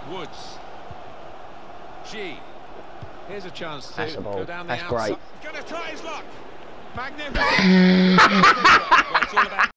Woods. G. Here's a chance to That's the ball. go down the That's outside. great. Gonna try his luck. Magnificent. Well, it's all about